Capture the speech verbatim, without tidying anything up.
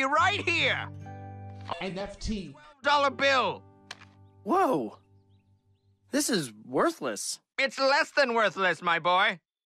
you right here. N F T. Dollar bill. Whoa. This is worthless. It's less than worthless, my boy.